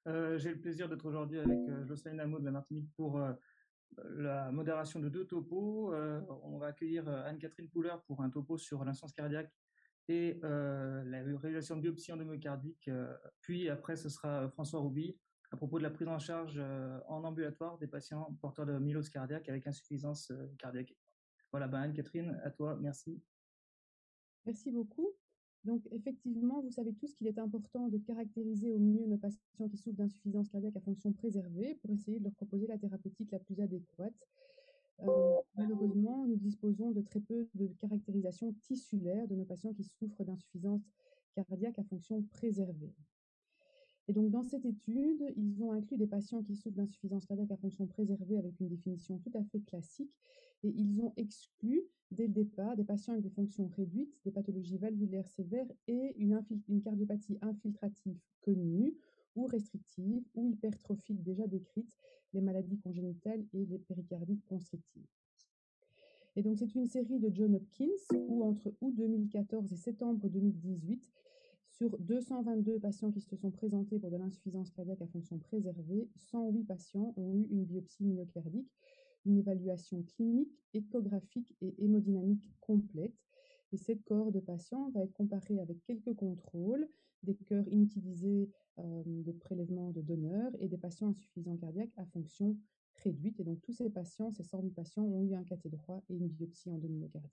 J'ai le plaisir d'être aujourd'hui avec Jocelyne Hameau de la Martinique pour la modération de deux topos. On va accueillir Anne-Catherine Pouler pour un topo sur l'insuffisance cardiaque et la réalisation de biopsie endomyocardique. Puis après, ce sera François Rouby à propos de la prise en charge en ambulatoire des patients porteurs de mylose cardiaque avec insuffisance cardiaque. Voilà, ben Anne-Catherine, à toi, merci. Merci beaucoup. Donc, effectivement, vous savez tous qu'il est important de caractériser au mieux nos patients qui souffrent d'insuffisance cardiaque à fonction préservée pour essayer de leur proposer la thérapeutique la plus adéquate. Malheureusement, nous disposons de très peu de caractérisation tissulaire de nos patients qui souffrent d'insuffisance cardiaque à fonction préservée. Et donc, dans cette étude, ils ont inclus des patients qui souffrent d'insuffisance cardiaque à fonction préservée avec une définition tout à fait classique, et ils ont exclu dès le départ des patients avec des fonctions réduites, des pathologies valvulaires sévères et une cardiopathie infiltrative connue ou restrictive ou hypertrophique déjà décrite, les maladies congénitales et les péricardites constrictives. Et donc, c'est une série de John Hopkins où, entre août 2014 et septembre 2018, sur 222 patients qui se sont présentés pour de l'insuffisance cardiaque à fonction préservée, 108 patients ont eu une biopsie myocardique, une évaluation clinique, échographique et hémodynamique complète. Et cette cohorte de patients va être comparée avec quelques contrôles, des cœurs inutilisés de prélèvement de donneurs et des patients insuffisants cardiaques à fonction réduite. Et donc, tous ces patients, ces 108 patients, ont eu un cathé droit et une biopsie endomyocardique.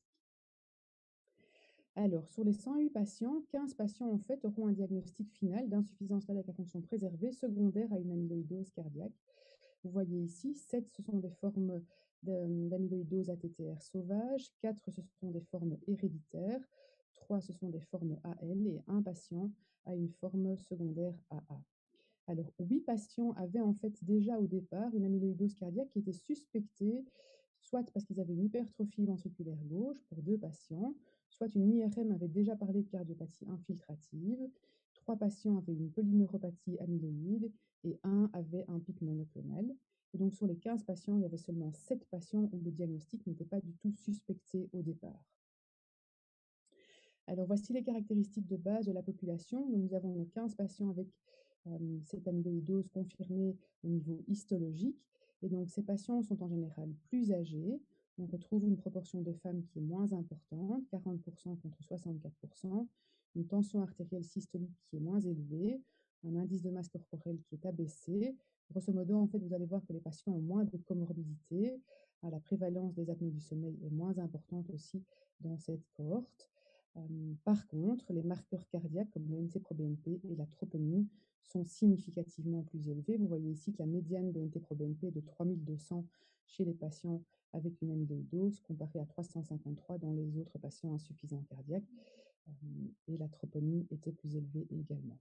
Alors, sur les 108 patients, 15 patients en fait auront un diagnostic final d'insuffisance cardiaque à fonction préservée secondaire à une amyloïdose cardiaque. Vous voyez ici, 7 ce sont des formes d'amyloïdose ATTR sauvage, 4 ce sont des formes héréditaires, 3 ce sont des formes AL et un patient a une forme secondaire AA. Alors, 8 patients avaient en fait déjà au départ une amyloïdose cardiaque qui était suspectée, soit parce qu'ils avaient une hypertrophie ventriculaire gauche pour 2 patients, soit une IRM avait déjà parlé de cardiopathie infiltrative. 3 patients avaient une polyneuropathie amyloïde et 1 avait un pic monoclonal. Et donc, sur les 15 patients, il y avait seulement 7 patients où le diagnostic n'était pas du tout suspecté au départ. Alors, voici les caractéristiques de base de la population. Donc, nous avons 15 patients avec cette amyloïdose confirmée au niveau histologique. Et donc, ces patients sont en général plus âgés. On retrouve une proportion de femmes qui est moins importante, 40% contre 64%, une tension artérielle systolique qui est moins élevée, un indice de masse corporelle qui est abaissé. Grosso modo, en fait, vous allez voir que les patients ont moins de comorbidités. La prévalence des apnées du sommeil est moins importante aussi dans cette cohorte. Par contre, les marqueurs cardiaques comme le NT-proBNP et la troponine sont significativement plus élevés. Vous voyez ici que la médiane de NT-proBNP est de 3200 chez les patients avec une amyloïdose comparée à 353 dans les autres patients insuffisants cardiaques. Et la troponine était plus élevée également.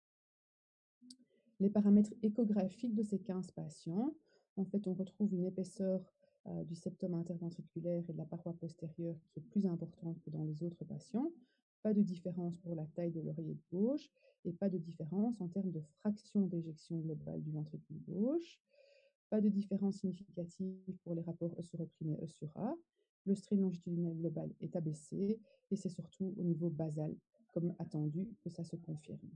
Les paramètres échographiques de ces 15 patients, en fait, on retrouve une épaisseur du septum interventriculaire et de la paroi postérieure qui est plus importante que dans les autres patients. Pas de différence pour la taille de l'oreiller gauche et pas de différence en termes de fraction d'éjection globale du ventricule gauche. Pas de différence significative pour les rapports E sur E' et E sur A. Le strain longitudinal global est abaissé et c'est surtout au niveau basal, comme attendu, que ça se confirme.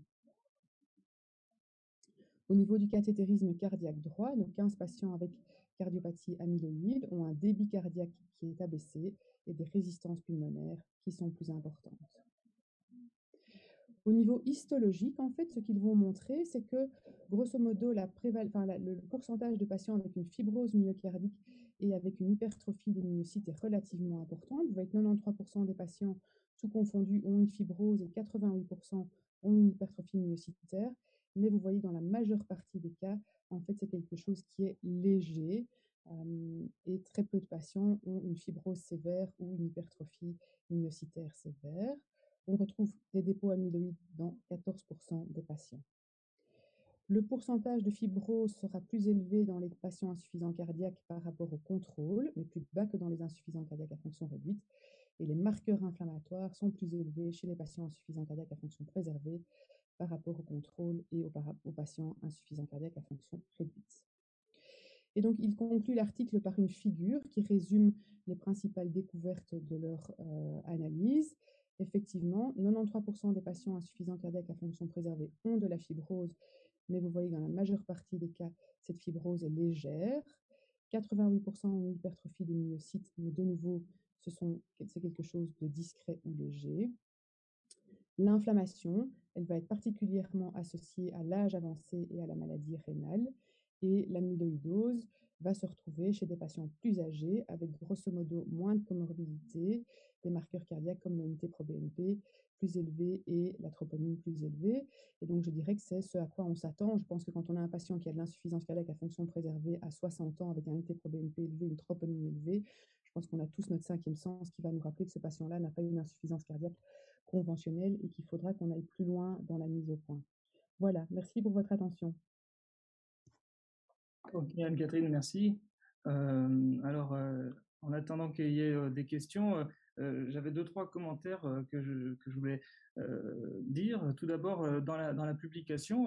Au niveau du cathétérisme cardiaque droit, nos 15 patients avec cardiopathie amyloïde ont un débit cardiaque qui est abaissé et des résistances pulmonaires qui sont plus importantes. Au niveau histologique, en fait, ce qu'ils vont montrer, c'est que, grosso modo, le pourcentage de patients avec une fibrose myocardique et avec une hypertrophie des myocytes est relativement important. Vous voyez que 93% des patients, tout confondus, ont une fibrose et 88% ont une hypertrophie myocytaire. Mais vous voyez, dans la majeure partie des cas, en fait, c'est quelque chose qui est léger et très peu de patients ont une fibrose sévère ou une hypertrophie myocytaire sévère. On retrouve des dépôts amyloïdes dans 14% des patients. Le pourcentage de fibrose sera plus élevé dans les patients insuffisants cardiaques par rapport au contrôle, mais plus bas que dans les insuffisants cardiaques à fonction réduite. Et les marqueurs inflammatoires sont plus élevés chez les patients insuffisants cardiaques à fonction préservée par rapport au contrôle et aux patients insuffisants cardiaques à fonction réduite. Et donc, il conclut l'article par une figure qui résume les principales découvertes de leur analyse. Effectivement, 93% des patients insuffisants cardiaques à fonction préservée ont de la fibrose mais vous voyez que dans la majeure partie des cas, cette fibrose est légère. 88% ont une hypertrophie des myocytes, mais de nouveau, c'est quelque chose de discret ou léger. L'inflammation, elle va être particulièrement associée à l'âge avancé et à la maladie rénale. Et l'amyloïdose va se retrouver chez des patients plus âgés avec grosso modo moins de comorbidité, des marqueurs cardiaques comme le NT-proBNP plus élevé et la troponine plus élevée. Et donc, je dirais que c'est ce à quoi on s'attend. Je pense que quand on a un patient qui a de l'insuffisance cardiaque à fonction préservée à 60 ans avec un NT-proBNP élevé, une troponine élevée, je pense qu'on a tous notre cinquième sens qui va nous rappeler que ce patient-là n'a pas une insuffisance cardiaque conventionnelle et qu'il faudra qu'on aille plus loin dans la mise au point. Voilà, merci pour votre attention. Ok, Anne-Catherine, merci. Alors, en attendant qu'il y ait des questions, j'avais 2-3 commentaires que je voulais dire. Tout d'abord, dans la publication,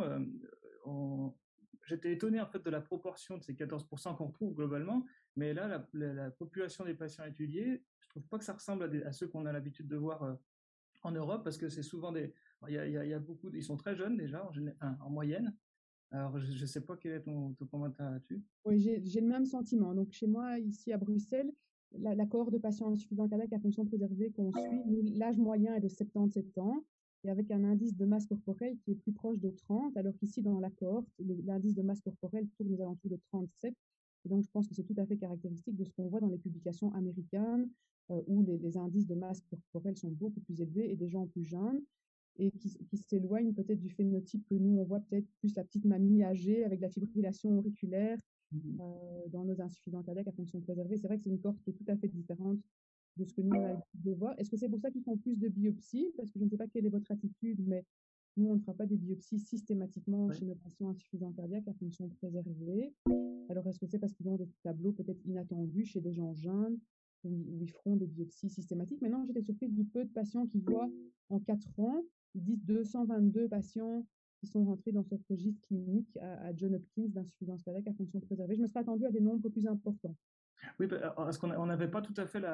j'étais étonné en fait de la proportion de ces 14% qu'on retrouve globalement, mais là, la population des patients étudiés, je trouve pas que ça ressemble à ceux qu'on a l'habitude de voir en Europe, parce que c'est souvent il y a beaucoup, ils sont très jeunes déjà, en moyenne. Alors, je ne sais pas quel est ton commentaire là-dessus. Oui, j'ai le même sentiment. Donc, chez moi, ici à Bruxelles, la cohorte de patients insuffisants cardiaques à fonction préservée qu'on suit, l'âge moyen est de 77 ans et avec un indice de masse corporelle qui est plus proche de 30, alors qu'ici, dans la cohorte, l'indice de masse corporelle tourne aux alentours de 37. Et donc, je pense que c'est tout à fait caractéristique de ce qu'on voit dans les publications américaines, où les indices de masse corporelle sont beaucoup plus élevés et des gens plus jeunes et qui s'éloignent peut-être du phénotype que nous, on voit peut-être plus la petite mamie âgée avec la fibrillation auriculaire dans nos insuffisants cardiaques à fonction préservée. C'est vrai que c'est une cohorte qui est tout à fait différente de ce que nous, on a l'habitude de voir. Est-ce que c'est pour ça qu'ils font plus de biopsies? Parce que je ne sais pas quelle est votre attitude, mais nous, on ne fera pas des biopsies systématiquement chez nos patients insuffisants cardiaques à fonction préservée. Alors, est-ce que c'est parce qu'ils ont des tableaux peut-être inattendus chez des gens jeunes où ils feront des biopsies systématiques? Maintenant, j'étais surprise du peu de patients qui voient en 4 ans, ils disent 222 patients qui sont rentrés dans ce registre clinique à Johns Hopkins d'insuffisance cardiaque à fonction préservée. Je me serais attendue à des nombres plus importants. Oui, parce qu'on n'avait pas tout à fait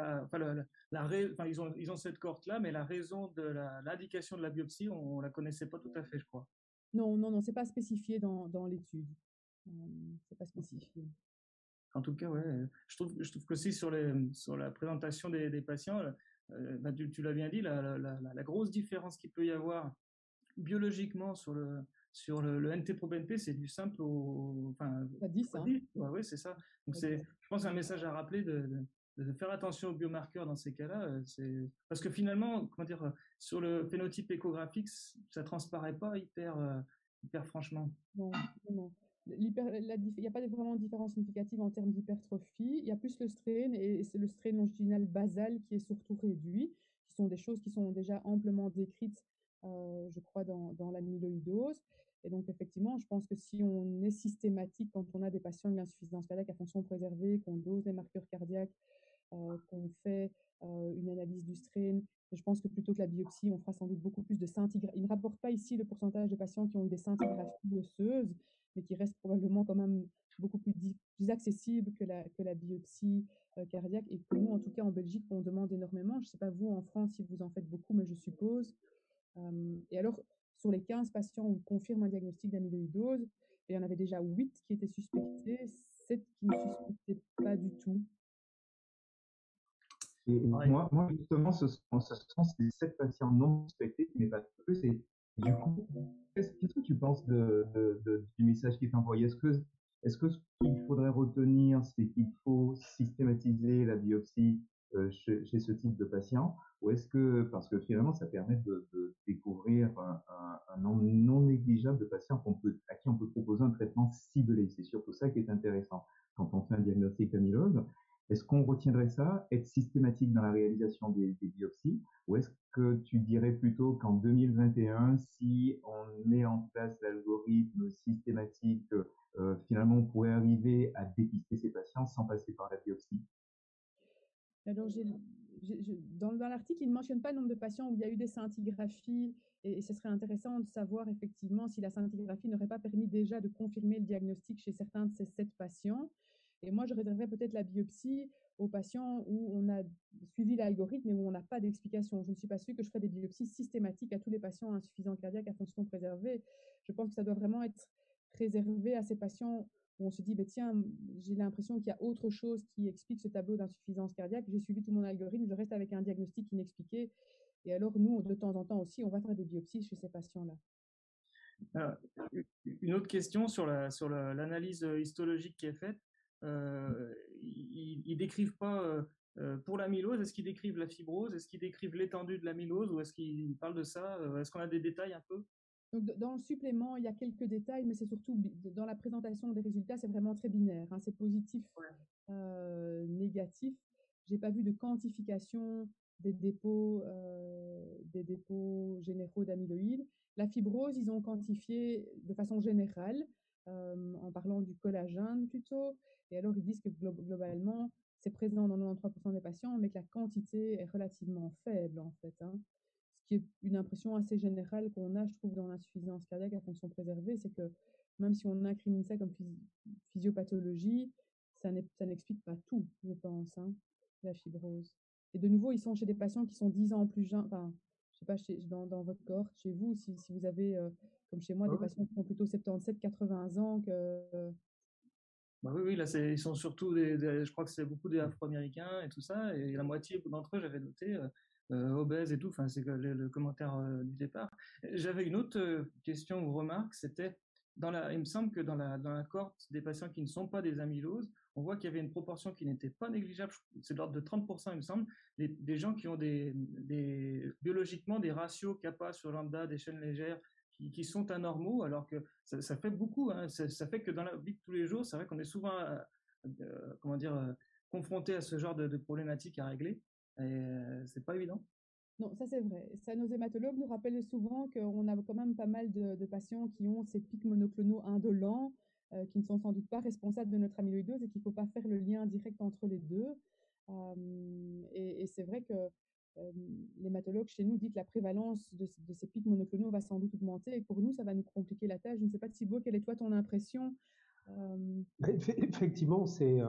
enfin, ils ont cette cohorte-là, mais la raison de l'indication de la biopsie, on ne la connaissait pas tout à fait, je crois. Non, non, non, c'est pas spécifié dans l'étude. C'est pas spécifié. En tout cas, ouais, je trouve que aussi sur la présentation des patients, bah, tu l'as bien dit, la grosse différence qu'il peut y avoir biologiquement sur le NT-proBNP, c'est du simple au, enfin, Pas 10, hein? 10. Ouais, ouais, c'est ça. Donc je pense, un message à rappeler de faire attention aux biomarqueurs dans ces cas-là. Parce que finalement, comment dire, sur le phénotype échographique, ça transparaît pas hyper franchement. Non, non, non. Il n'y a pas vraiment de différence significative en termes d'hypertrophie. Il y a plus le strain, et c'est le strain longitudinal basal qui est surtout réduit, qui sont des choses qui sont déjà amplement décrites, je crois, dans l'amyloïdose. Et donc, effectivement, je pense que si on est systématique quand on a des patients avec l'insuffisance cardiaque à fonction préservée, qu'on dose les marqueurs cardiaques, qu'on fait une analyse du strain. Et je pense que plutôt que la biopsie, on fera sans doute beaucoup plus de scintigraphie. Il ne rapporte pas ici le pourcentage de patients qui ont eu des scintigraphies osseuses, mais qui reste probablement quand même beaucoup plus accessible que la biopsie cardiaque et que nous, en tout cas en Belgique, on demande énormément. Je ne sais pas vous en France si vous en faites beaucoup, mais je suppose. Et alors, sur les 15 patients où on confirme un diagnostic d'amyloïdose, il y en avait déjà 8 qui étaient suspectés, 7 qui ne suspectaient pas du tout. Et moi justement, ce sont ces 7 patients non suspectés, mais pas plus. Et du coup, qu'est-ce que tu penses du message qui est envoyé? Est-ce que ce qu'il faudrait retenir, c'est qu'il faut systématiser la biopsie chez ce type de patient? Ou est-ce que, parce que finalement, ça permet de découvrir un nombre non négligeable de patients à qui on peut proposer un traitement ciblé. C'est surtout ça qui est intéressant quand on fait un diagnostic d'amylose. Est-ce qu'on retiendrait ça, être systématique dans la réalisation des biopsies, ou est-ce que tu dirais plutôt qu'en 2021, si on met en place l'algorithme systématique, finalement on pourrait arriver à dépister ces patients sans passer par la biopsie? Alors, dans l'article, il ne mentionne pas le nombre de patients où il y a eu des scintigraphies et ce serait intéressant de savoir effectivement si la scintigraphie n'aurait pas permis déjà de confirmer le diagnostic chez certains de ces 7 patients. Et moi, je réserverais peut-être la biopsie aux patients où on a suivi l'algorithme et où on n'a pas d'explication. Je ne suis pas sûre que je ferais des biopsies systématiques à tous les patients insuffisants cardiaques à fonction préservée. Je pense que ça doit vraiment être réservé à ces patients où on se dit, bah, tiens, j'ai l'impression qu'il y a autre chose qui explique ce tableau d'insuffisance cardiaque. J'ai suivi tout mon algorithme, je reste avec un diagnostic inexpliqué. Et alors, nous, de temps en temps aussi, on va faire des biopsies chez ces patients-là. Alors, une autre question sur l'analyse histologique qui est faite. Ils décrivent pas pour l'amylose, est-ce qu'ils décrivent la fibrose, est-ce qu'ils décrivent l'étendue de l'amylose ou est-ce qu'ils parlent de ça? Est-ce qu'on a des détails un peu? Donc, dans le supplément, il y a quelques détails, mais c'est surtout dans la présentation des résultats, c'est vraiment très binaire, hein, c'est positif, négatif. J'ai pas vu de quantification des dépôts généraux d'amyloïdes. La fibrose, ils ont quantifié de façon générale, en parlant du collagène plutôt. Et alors, ils disent que globalement, c'est présent dans 93% des patients, mais que la quantité est relativement faible, en fait, hein. Ce qui est une impression assez générale qu'on a, je trouve, dans l'insuffisance cardiaque à fonction préservée, c'est que même si on incrimine ça comme physiopathologie, ça n'explique pas tout, je pense, hein, la fibrose. Et de nouveau, ils sont chez des patients qui sont 10 ans plus jeunes, enfin, je sais pas, dans votre cohorte, chez vous, si vous avez, comme chez moi, des patients qui ont plutôt 77, 80 ans que... Bah oui, oui, là, ils sont surtout je crois que c'est beaucoup des Afro-Américains et tout ça, et la moitié d'entre eux, j'avais noté, obèses et tout, enfin, c'est le commentaire du départ. J'avais une autre question ou remarque, c'était, il me semble que dans la cohorte des patients qui ne sont pas des amyloses, on voit qu'il y avait une proportion qui n'était pas négligeable, c'est de l'ordre de 30%, il me semble, des gens qui ont biologiquement des ratios kappa sur lambda, des chaînes légères, qui sont anormaux, alors que ça fait beaucoup, hein. Ça fait que dans la vie de tous les jours, c'est vrai qu'on est souvent comment dire, confronté à ce genre de problématiques à régler, et c'est pas évident. Non, ça c'est vrai. Ça, nos hématologues nous rappellent souvent qu'on a quand même pas mal de patients qui ont ces pics monoclonaux indolents, qui ne sont sans doute pas responsables de notre amyloïdose et qu'il ne faut pas faire le lien direct entre les deux. Et c'est vrai que l'hématologue chez nous dit que la prévalence de ces pics monoclonaux va sans doute augmenter et pour nous, ça va nous compliquer la tâche. Je ne sais pas, Thibaut, quelle est toi ton impression? Effectivement,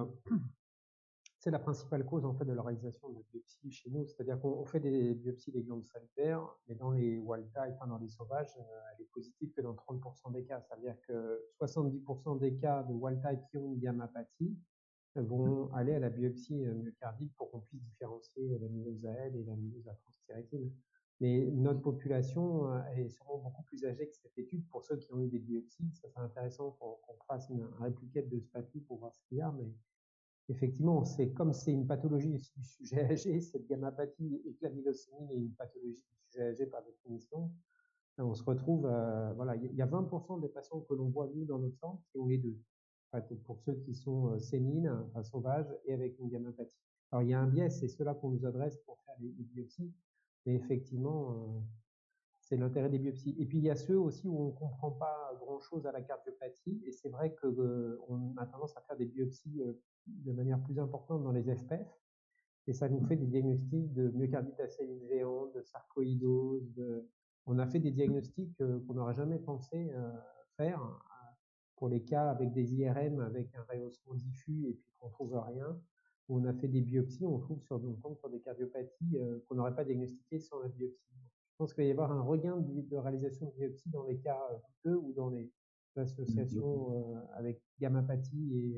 c'est la principale cause en fait de la réalisation de biopsie chez nous, c'est-à-dire qu'on fait des biopsies des glandes salivaires, mais dans les wild type, enfin dans les sauvages, elle est positive que dans 30% des cas. Ça veut dire que 70% des cas de wild type qui ont une gammapathie vont aller à la biopsie myocardique pour qu'on puisse différencier l'amylose AL et l'amylose à transthyrétine. Mais notre population est sûrement beaucoup plus âgée que cette étude. Pour ceux qui ont eu des biopsies, ça serait intéressant qu'on fasse un répliquette de ce papier pour voir ce qu'il y a, mais effectivement, comme c'est une pathologie aussi du sujet âgé, cette gammapathie et que l'amylosémie est une pathologie du sujet âgé par définition, on se retrouve, voilà, il y a 20% des patients que l'on voit nous dans notre centre qui ont les deux. En fait, pour ceux qui sont séniles, enfin, sauvages et avec une gammapathie. Alors il y a un biais, c'est ceux-là qu'on nous adresse pour faire les biopsies, mais effectivement, c'est l'intérêt des biopsies. Et puis il y a ceux aussi où on ne comprend pas grand-chose à la cardiopathie, et c'est vrai qu'on a tendance à faire des biopsies de manière plus importante dans les FPF, et ça nous fait des diagnostics de myocardite à cellules géantes, de sarcoïdose, on a fait des diagnostics qu'on n'aurait jamais pensé faire pour les cas avec des IRM, avec un rehaussement diffus et puis qu'on trouve rien. On a fait des biopsies, on tombe sur des cardiopathies qu'on n'aurait pas diagnostiquées sans la biopsie. Je pense qu'il va y avoir un regain de réalisation de biopsie dans les cas douteux ou dans les associations avec gammapathie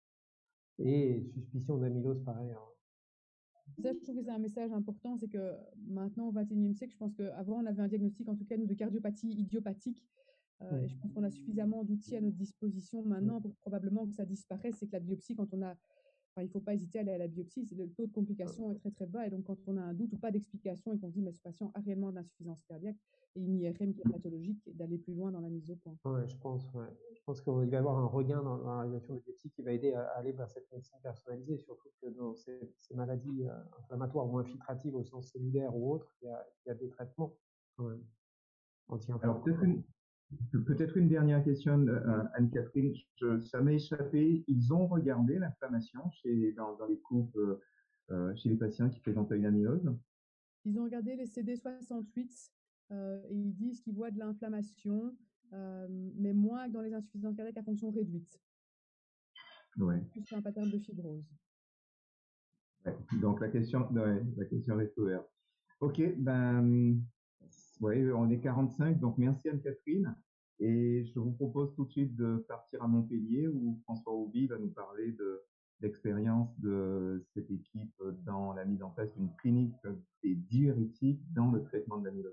et suspicion d'amylose pareil. Ça, je trouve que c'est un message important, c'est que maintenant, au XXIe siècle, je pense qu'avant, on avait un diagnostic, en tout cas, nous, de cardiopathie idiopathique. Et je pense qu'on a suffisamment d'outils à notre disposition maintenant pour probablement que ça disparaisse et que la biopsie, quand on a... Enfin, il ne faut pas hésiter à aller à la biopsie, le taux de complication est très très bas. Et donc, quand on a un doute ou pas d'explication et qu'on se dit, mais ce patient a réellement de l'insuffisance cardiaque et une IRM qui est pathologique, d'aller plus loin dans la mise au point. Ouais, je pense qu'il va y avoir un regain dans la réalisation de biopsie qui va aider à aller vers cette médecine personnalisée, surtout que dans ces maladies inflammatoires ou infiltratives au sens cellulaire ou autre, il y a des traitements quand même Alors peut-être une dernière question, Anne-Catherine, ça m'est échappé. Ils ont regardé l'inflammation dans les coupes chez les patients qui présentent une amylose? Ils ont regardé les CD68 et ils disent qu'ils voient de l'inflammation, mais moins que dans les insuffisances cardiaques à fonction réduite. Ouais. Plus qu'un pattern de fibrose. Ouais. Donc la question reste ouverte. Ok, ben ouais, on est 45, donc merci Anne-Catherine. Et je vous propose tout de suite de partir à Montpellier où François Auby va nous parler de l'expérience de cette équipe dans la mise en place d'une clinique des diurétiques dans le traitement de l'amylose.